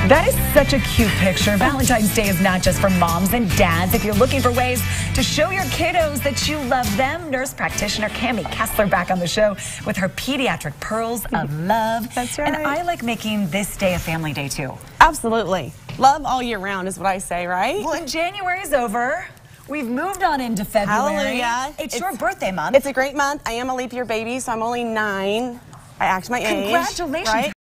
That is such a cute picture. Valentine's Day is not just for moms and dads. If you're looking for ways to show your kiddos that you love them, nurse practitioner Cami Kessler back on the show with her Pediatric Pearls of Love. That's right. And I like making this day a family day too. Absolutely. Love all year round is what I say, right? Well, and January's over. We've moved on into February. Hallelujah. It's your birthday month. It's a great month. I am a leap year baby, so I'm only 9. I act my age. Congratulations. Right?